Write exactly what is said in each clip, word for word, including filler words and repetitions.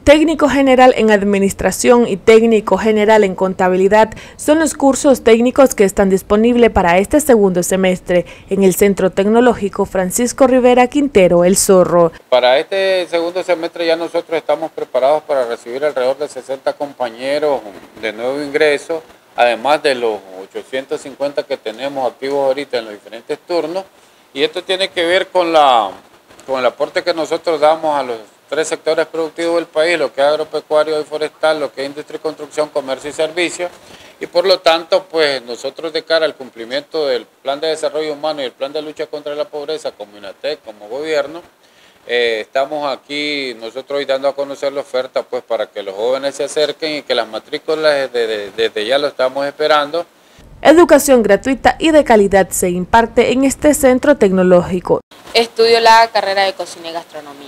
Técnico general en administración y técnico general en contabilidad son los cursos técnicos que están disponibles para este segundo semestre en el Centro Tecnológico Francisco Rivera Quintero, El Zorro. Para este segundo semestre ya nosotros estamos preparados para recibir alrededor de sesenta compañeros de nuevo ingreso, además de los ochocientos cincuenta que tenemos activos ahorita en los diferentes turnos. Y esto tiene que ver con, la, con el aporte que nosotros damos a los tres sectores productivos del país, lo que es agropecuario y forestal, lo que es industria y construcción, comercio y servicios, y por lo tanto, pues nosotros de cara al cumplimiento del Plan de Desarrollo Humano y el Plan de Lucha contra la Pobreza, como INATEC, como gobierno, eh, estamos aquí nosotros hoy dando a conocer la oferta, pues para que los jóvenes se acerquen y que las matrículas desde, desde ya lo estamos esperando. Educación gratuita y de calidad se imparte en este centro tecnológico. Estudio la carrera de cocina y gastronomía.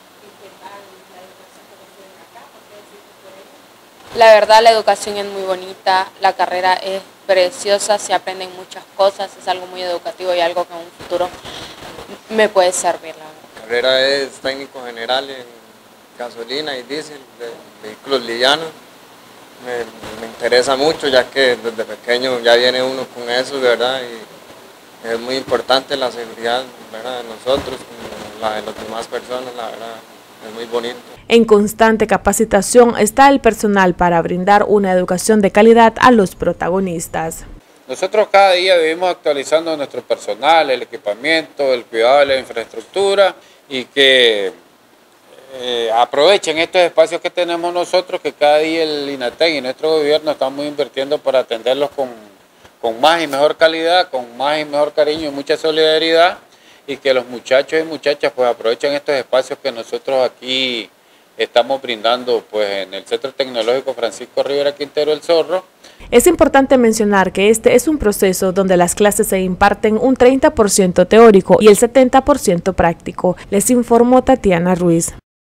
La verdad, la educación es muy bonita, la carrera es preciosa, se aprenden muchas cosas, es algo muy educativo y algo que en un futuro me puede servir. La verdad. La carrera es técnico general en gasolina y diésel de vehículos livianos. Me, me interesa mucho, ya que desde pequeño ya viene uno con eso, ¿verdad? Y es muy importante la seguridad, ¿verdad?, de nosotros, como la de las demás personas, la verdad. Es muy bonito. En constante capacitación está el personal para brindar una educación de calidad a los protagonistas. Nosotros cada día vivimos actualizando nuestro personal, el equipamiento, el cuidado de la infraestructura y que eh, aprovechen estos espacios que tenemos nosotros, que cada día el INATEC y nuestro gobierno estamos invirtiendo para atenderlos con, con más y mejor calidad, con más y mejor cariño y mucha solidaridad, y que los muchachos y muchachas pues aprovechen estos espacios que nosotros aquí estamos brindando pues en el Centro Tecnológico Francisco Rivera Quintero, El Zorro. Es importante mencionar que este es un proceso donde las clases se imparten un treinta por ciento teórico y el setenta por ciento práctico. Les informó Tatiana Ruiz.